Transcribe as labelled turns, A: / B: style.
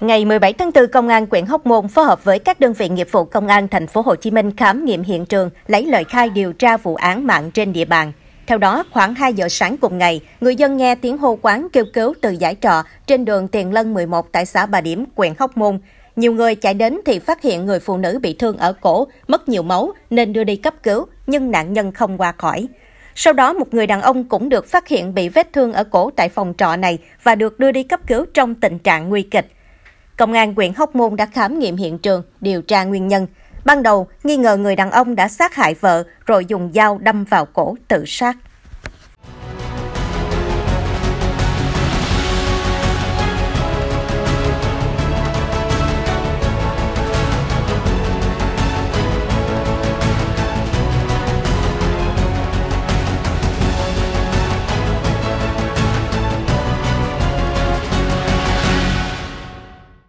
A: Ngày 17 tháng 4, Công an huyện Hóc Môn phối hợp với các đơn vị nghiệp vụ Công an thành phố Hồ Chí Minh khám nghiệm hiện trường, lấy lời khai điều tra vụ án mạng trên địa bàn. Theo đó, khoảng 2 giờ sáng cùng ngày, người dân nghe tiếng hô quán kêu cứu từ dãy trọ trên đường Tiền Lân 11 tại xã Bà Điểm, huyện Hóc Môn. Nhiều người chạy đến thì phát hiện người phụ nữ bị thương ở cổ, mất nhiều máu nên đưa đi cấp cứu, nhưng nạn nhân không qua khỏi. Sau đó, một người đàn ông cũng được phát hiện bị vết thương ở cổ tại phòng trọ này và được đưa đi cấp cứu trong tình trạng nguy kịch. Công an huyện Hóc Môn đã khám nghiệm hiện trường, điều tra nguyên nhân. Ban đầu, nghi ngờ người đàn ông đã sát hại vợ rồi dùng dao đâm vào cổ tự sát.